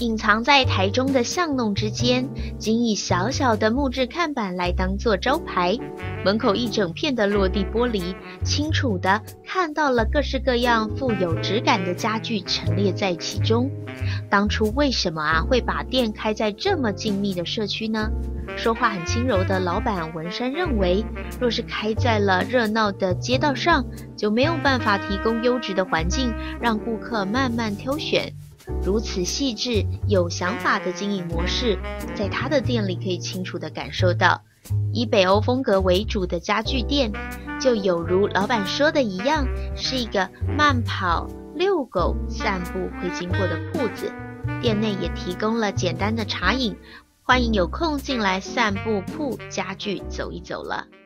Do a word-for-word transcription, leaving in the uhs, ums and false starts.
隐藏在台中的巷弄之间，仅以小小的木质看板来当做招牌。门口一整片的落地玻璃，清楚地看到了各式各样富有质感的家具陈列在其中。当初为什么啊会把店开在这么静谧的社区呢？说话很轻柔的老板文山认为，若是开在了热闹的街道上，就没有办法提供优质的环境，让顾客慢慢挑选。如此细致有想法的经营模式，在他的店里可以清楚地感受到。以北欧风格为主的家具店，就有如老板说的一样，是一个慢跑、遛狗、散步会经过的铺子。店内也提供了简单的茶饮，欢迎有空进来散步铺家具走一走了。